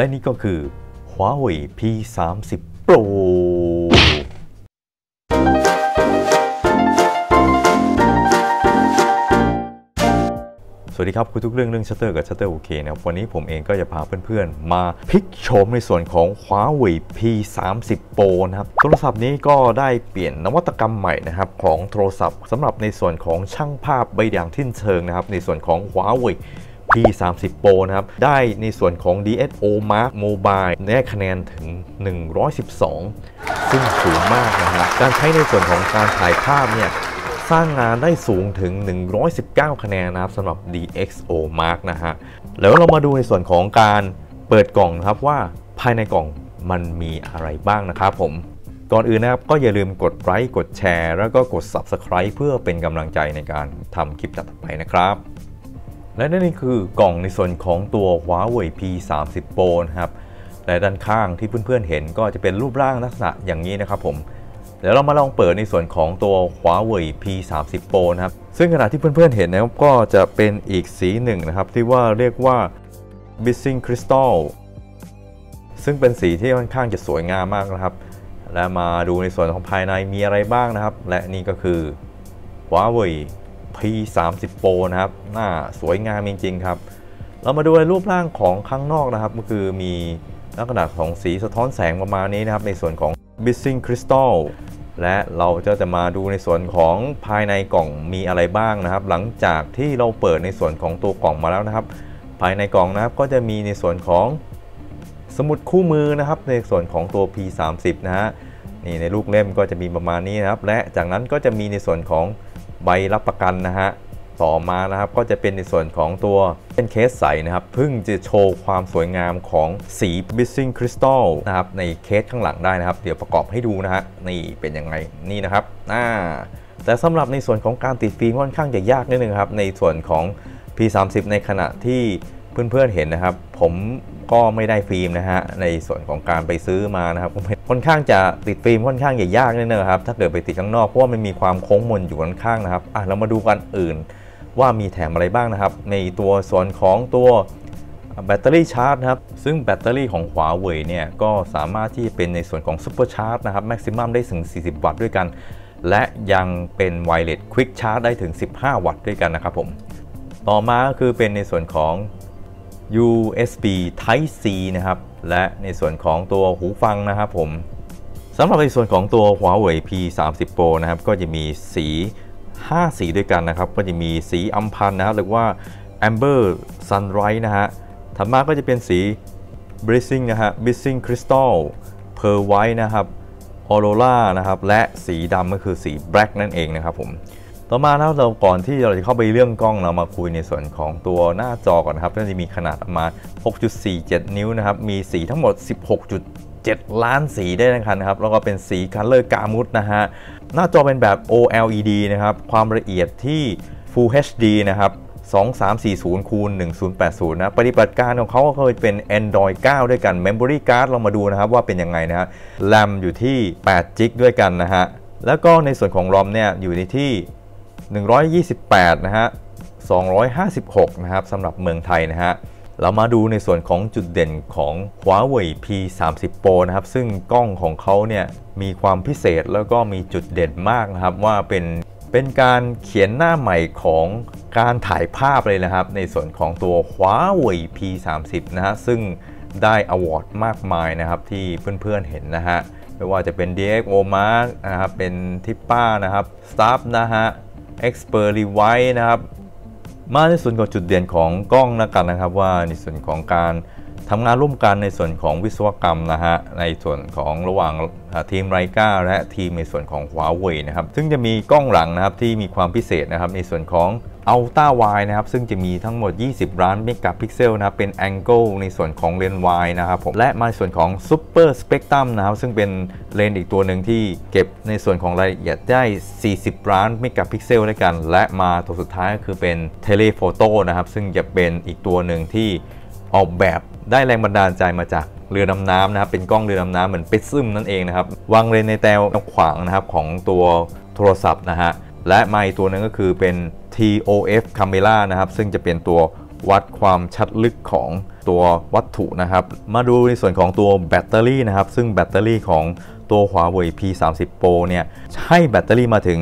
และนี่ก็คือ Huawei P30 Proสวัสดีครับคุยทุกเรื่องชัตเตอร์กับชัตเตอร์โอเคนะครับวันนี้ผมเองก็จะพาเพื่อนๆมาพลิกโฉมในส่วนของ Huawei P30 Pro นะครับโทรศัพท์นี้ก็ได้เปลี่ยนนวัตกรรมใหม่นะครับของโทรศัพท์สำหรับในส่วนของช่างภาพใบอย่างทิ้นเชิงนะครับในส่วนของ Huawei P30 Pro นะครับได้ในส่วนของ DxO Mark Mobile ได้คะแนนถึง112ซึ่งสูงมากนะครับการใช้ในส่วนของการถ่ายภาพเนี่ยสร้างงานได้สูงถึง119คะแนนนะครับสำหรับ DxO Mark นะฮะแล้วเรามาดูในส่วนของการเปิดกล่องนะครับว่าภายในกล่องมันมีอะไรบ้างนะครับผมก่อนอื่นนะครับก็อย่าลืมกดไลค์กดแชร์แล้วก็กด Subscribe เพื่อเป็นกำลังใจในการทำคลิปต่อไปนะครับและนี่คือกล่องในส่วนของตัว Huawei P30 Pro นะครับและด้านข้างที่เพื่อนๆเห็นก็จะเป็นรูปร่างลักษณะอย่างนี้นะครับผมเดี๋ยวเรามาลองเปิดในส่วนของตัว Huawei P30 Pro นะครับซึ่งขณะที่เพื่อนๆเห็นนะครับก็จะเป็นอีกสีหนึ่งนะครับที่ว่าเรียกว่า Missing Crystal ซึ่งเป็นสีที่ค่อนข้างจะสวยงามมากนะครับและมาดูในส่วนของภายในมีอะไรบ้างนะครับและนี่ก็คือ Huawei P30 Pro นะครับหน้าสวยงามจริงๆครับเรามาดูในรูปร่างของข้างนอกนะครับก็คือมีลักษณะของสีสะท้อนแสงประมาณนี้นะครับในส่วนของ Missing Crystal และเราจะมาดูในส่วนของภายในกล่องมีอะไรบ้างนะครับหลังจากที่เราเปิดในส่วนของตัวกล่องมาแล้วนะครับภายในกล่องนะครับก็จะมีในส่วนของสมุดคู่มือนะครับในส่วนของตัว P30 นะฮะนี่ในลูกเล่มก็จะมีประมาณนี้นะครับและจากนั้นก็จะมีในส่วนของใบรับประกันนะฮะต่อมานะครับก็จะเป็นในส่วนของตัวเป็นเคสใสนะครับเพิ่งจะโชว์ความสวยงามของสี Missing Crystal นะครับในเคสข้างหลังได้นะครับเดี๋ยวประกอบให้ดูนะฮะนี่เป็นยังไงนี่นะครับแต่สำหรับในส่วนของการติดฟิล์มค่อนข้างจะยากนิดนึงครับในส่วนของ P30 ในขณะที่เพื่อนๆเห็นนะครับผมก็ไม่ได้ฟิล์มนะฮะในส่วนของการไปซื้อมานะครับค่อนข้างจะติดฟิล์มค่อนข้างจะยากนิดนึงครับถ้าเกิดไปติดข้างนอกเพราะว่ามันมีความโค้งมนอยู่ข้างๆนะครับเรามาดูกันอื่นว่ามีแถมอะไรบ้างนะครับในตัวส่วนของตัวแบตเตอรี่ชาร์จนะครับซึ่งแบตเตอรี่ของ Huawei เนี่ยก็สามารถที่จะเป็นในส่วนของซุปเปอร์ชาร์จนะครับแม็กซิมัมได้ถึง40วัตต์ด้วยกันและยังเป็นไวเลสควิกชาร์จได้ถึง15วัตต์ด้วยกันนะครับผมต่อมาก็คือเป็นในส่วนของUSB Type C นะครับและในส่วนของตัวหูฟังนะครับผมสำหรับในส่วนของตัว Huawei P30 Pro นะครับก็จะมีสี5สีด้วยกันนะครับก็จะมีสีอัมพันธ์นะครับหรือว่า Amber Sunrise นะฮะถัดมาก็จะเป็นสี Blazing นะฮะ Missing Crystal Pearl White นะครับ Aurora นะครับและสีดำก็คือสี Black นั่นเองนะครับผมต่อมาแล้วเราก่อนที่เราจะเข้าไปเรื่องกล้องเรามาคุยในส่วนของตัวหน้าจอก่อนครับก็จะมีขนาดประมาณ 6.47 นิ้วนะครับมีสีทั้งหมด 16.7 ล้านสีได้นะครับแล้วก็เป็นสี Color Gamut นะฮะหน้าจอเป็นแบบ OLED นะครับความละเอียดที่ Full HD นะครับ2340คูณ1080นะปฏิบัติการของเขาก็เคยเป็น Android 9 ด้วยกัน Memory Card เรามาดูนะครับว่าเป็นยังไงนะฮะ RAM อยู่ที่8 GB ด้วยกันนะฮะแล้วก็ในส่วนของ ROM เนี่ยอยู่ในที่128นะฮะ256นะครับสำหรับเมืองไทยนะฮะเรามาดูในส่วนของจุดเด่นของ Huawei P30 Pro นะครับซึ่งกล้องของเขาเนี่ยมีความพิเศษแล้วก็มีจุดเด่นมากนะครับว่าเป็นการเขียนหน้าใหม่ของการถ่ายภาพเลยนะครับในส่วนของตัว Huawei P30 นะฮะซึ่งได้อวอร์ดมากมายนะครับที่เพื่อนๆเห็นนะฮะไม่ว่าจะเป็น DxO Mark นะครับเป็นทิปป้านะครับ Star นะฮะExpert Rewind นะครับมาในส่วนของจุดเด่นของกล้องแล้วกันนะครับว่าในส่วนของการทำงานร่วมกันในส่วนของวิศวกรรมนะฮะในส่วนของระหว่างทีมไรกาและทีมในส่วนของ Huawei นะครับซึ่งจะมีกล้องหลังนะครับที่มีความพิเศษนะครับในส่วนของ Ultra Wide นะครับซึ่งจะมีทั้งหมด20ล้านเมกะพิกเซลนะครับเป็น Angle ในส่วนของเลนส์ Wide นะครับผมและมาในส่วนของ Super Spectrum นะครับซึ่งเป็นเลนส์อีกตัวหนึ่งที่เก็บในส่วนของรายละเอียดได้40ล้านเมกะพิกเซลด้วยกันและมาตัวสุดท้ายก็คือเป็น Telephoto นะครับซึ่งจะเป็นอีกตัวหนึ่งที่ออกแบบได้แรงบันดาลใจมาจากเรือดำน้ำนะครับเป็นกล้องเรือดำน้ำเหมือนปิดซึมนั่นเองนะครับวางเลนในแนวขวางนะครับของตัวโทรศัพท์นะฮะและมาอีกตัวนึงก็คือเป็น TOF Camera นะครับซึ่งจะเป็นตัววัดความชัดลึกของตัววัตถุนะครับมาดูในส่วนของตัวแบตเตอรี่นะครับซึ่งแบตเตอรี่ของตัว Huawei P30 Pro เนี่ยให้แบตเตอรี่มาถึง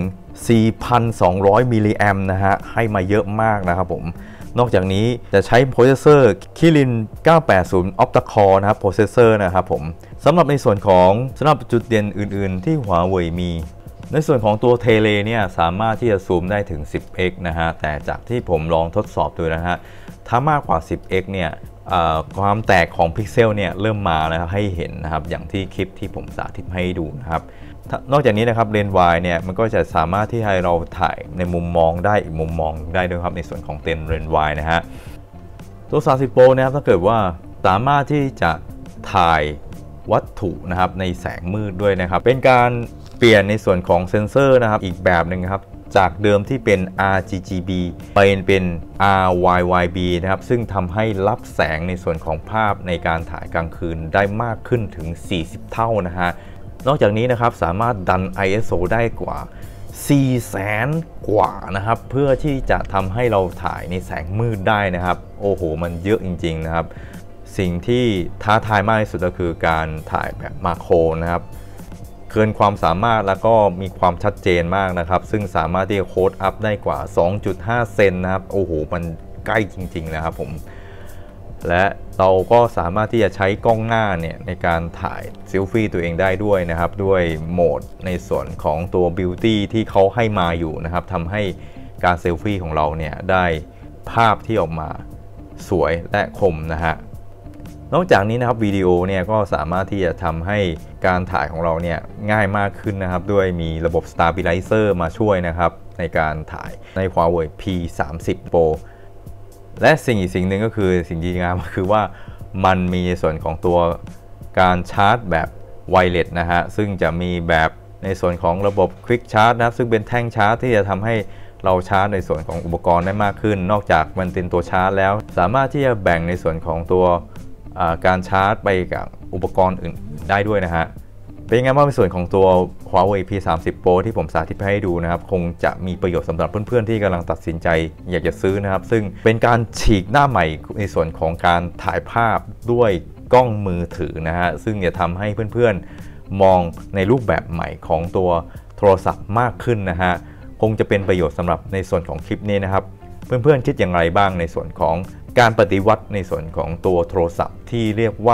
4,200 มิลลิแอมป์นะฮะให้มาเยอะมากนะครับผมนอกจากนี้จะใช้โปรเซสเซอร์ Kirin 980 Octa-core นะครับโปรเซสเซอร์นะครับผมสำหรับในส่วนของจุดเด่นอื่นๆที่ Huawei มีในส่วนของตัวเทเลเนี่ยสามารถที่จะซูมได้ถึง 10x นะฮะแต่จากที่ผมลองทดสอบดูนะฮะถ้ามากกว่า 10x เนี่ยความแตกของพิกเซลเนี่ยเริ่มมาแล้วให้เห็นนะครับอย่างที่คลิปที่ผมสาธิตให้ดูนะครับนอกจากนี้นะครับเลนส์วายเนี่ยมันก็จะสามารถที่ให้เราถ่ายในมุมมองได้อีกมุมมองได้ด้วยครับในส่วนของเลนส์วายนะฮะตัว30 Pro นะครับถ้าเกิดว่าสามารถที่จะถ่ายวัตถุนะครับในแสงมืดด้วยนะครับเป็นการเปลี่ยนในส่วนของเซนเซอร์นะครับอีกแบบหนึ่งครับจากเดิมที่เป็น RGB เป็น RYYB นะครับซึ่งทำให้รับแสงในส่วนของภาพในการถ่ายกลางคืนได้มากขึ้นถึง40 เท่านะฮะนอกจากนี้นะครับสามารถดัน ISO ได้กว่า 400,000 กว่านะครับเพื่อที่จะทำให้เราถ่ายในแสงมืดได้นะครับโอ้โหมันเยอะจริงๆนะครับสิ่งที่ท้าทายมากที่สุดก็คือการถ่ายแบบมาโครนะครับเกินความสามารถแล้วก็มีความชัดเจนมากนะครับซึ่งสามารถที่จะโค้ดอัพได้กว่า 2.5 เซนนะครับโอ้โหมันใกล้จริงๆนะครับผมและเราก็สามารถที่จะใช้กล้องหน้าเนี่ยในการถ่ายเซลฟี่ตัวเองได้ด้วยนะครับด้วยโหมดในส่วนของตัว Beauty ที่เขาให้มาอยู่นะครับทำให้การเซลฟี่ของเราเนี่ยได้ภาพที่ออกมาสวยและคมนะฮะนอกจากนี้นะครับวิดีโอเนี่ยก็สามารถที่จะทำให้การถ่ายของเราเนี่ยง่ายมากขึ้นนะครับด้วยมีระบบ Stabilizer มาช่วยนะครับในการถ่ายใน Huawei P30 Pro และอีกสิ่งหนึ่งก็คือสิ่งดีงามก็คือว่ามันมีในส่วนของตัวการชาร์จแบบไวเลสนะฮะซึ่งจะมีแบบในส่วนของระบบ Quick Charge นะครับซึ่งเป็นแท่งชาร์จที่จะทำให้เราชาร์จในส่วนของอุปกรณ์ได้มากขึ้นนอกจากมันเป็นตัวชาร์จแล้วสามารถที่จะแบ่งในส่วนของตัวการชาร์จไปกับอุปกรณ์อื่นได้ด้วยนะฮะเป็นยังไงบ้างในส่วนของตัว Huawei P30 Pro ที่ผมสาธิตให้ดูนะครับคงจะมีประโยชน์สำหรับเพื่อนๆที่กำลังตัดสินใจอยากจะซื้อนะครับซึ่งเป็นการฉีกหน้าใหม่ในส่วนของการถ่ายภาพด้วยกล้องมือถือนะฮะซึ่งจะทำให้เพื่อนๆมองในรูปแบบใหม่ของตัวโทรศัพท์มากขึ้นนะฮะคงจะเป็นประโยชน์สำหรับในส่วนของคลิปนี้นะครับเพื่อนๆคิดอย่างไรบ้างในส่วนของการปฏิวัติในส่วนของตัวโทรศัพท์ที่เรียกว่า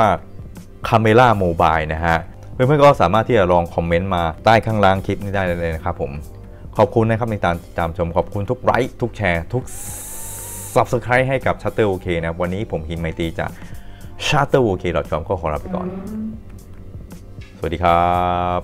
Camera Mobile นะฮะเพื่อนๆก็สามารถที่จะลองคอมเมนต์มาใต้ข้างล่างคลิปนี้ได้เลยนะครับผมขอบคุณนะครับในการติดตามชมขอบคุณทุกไลค์ทุกแชร์ทุก Subscribe ให้กับ Shutter OK นะวันนี้ผมหินไมตรีจาก shutterok.com ก็ขอลาไปก่อนสวัสดีครับ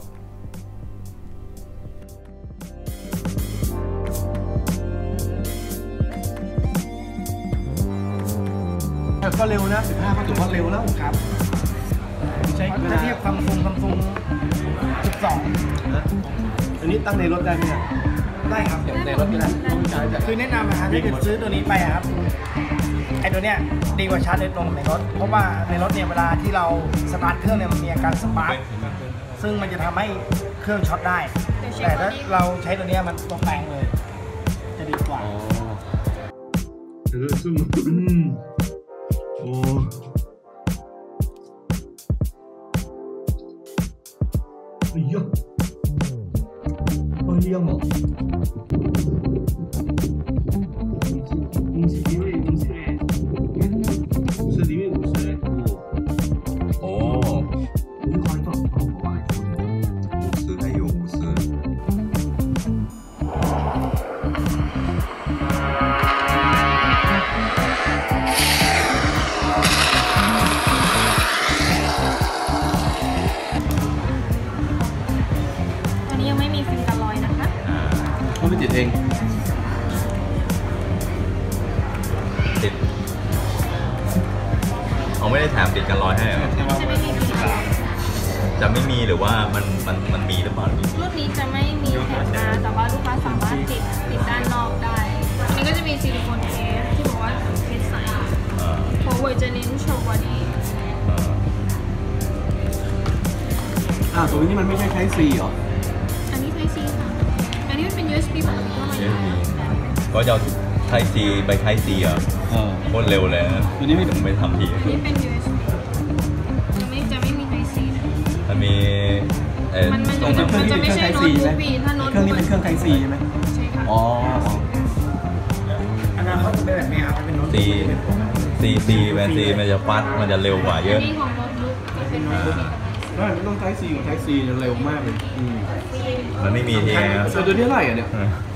ก็เร็วนะ15ก็ถือว่าเร็วแล้วครับใช้ถ้าเทียบซัมซุง12นะอันนี้ตั้งในรถได้ไหมเนี่ยได้ครับในรถนี่แหละคือแนะนำนะครับถ้าเกิดซื้อตัวนี้ไปครับไอตัวเนี้ยดีกว่าชาร์จโดยตรงในรถเพราะว่าในรถเนี่ยเวลาที่เราสตาร์ทเครื่องเนี่ยมันมีอาการสปาร์คซึ่งมันจะทำให้เครื่องช็อตได้แต่ถ้าเราใช้ตัวเนี้ยมันตัวแปลงเลยจะดีกว่า哦，哎呀，好亮哦！ ติดเองติดเขาไม่ได้แถมติดกันร้อยให้เหรอจะไม่มีหรือว่ามันมีหรือเปล่ารุ่นนี้จะไม่มีแถมมาแต่ว่าลูกค้าสามารถติดด้านนอกได้อันนี้ก็จะมีซิลิโคนเคสที่บอกว่าเคสใสเพราะว่าจะเน้นโชว์บอดี้ตัวนี้มันไม่ใช่ใช้ C เหรออันนี้ใช้ C ค่ะอันนี้มันเป็น USB ปกติก็มาอยู่ก็จะไทยซีไปไทยซีอ่ะโคตรเร็วเลยนะตัวนี้ไม่ทำทีนี่เป็น USB จะไม่มีไทยซีนะมันมีมันจะไม่ใช่โน้ตบุ๊กบีถ้าโน้ตเครื่องนี้เป็นเครื่องไทยซีใช่ไหมใช่ค่ะอ๋ออนาคตจะเป็นแบบนี้ครับเป็นโน้ตบุ๊กซีแวนซีมันจะฟัดมันจะเร็วกว่าเยอะนี่ของโน้ตบุ๊กจะเป็นโน้ตบุ๊กได้มันต้องไทยซีกับไทยซีเร็วมากเลยมันไม่มีทีนะตัวนี้เท่าไหร่อ่ะเนี่ย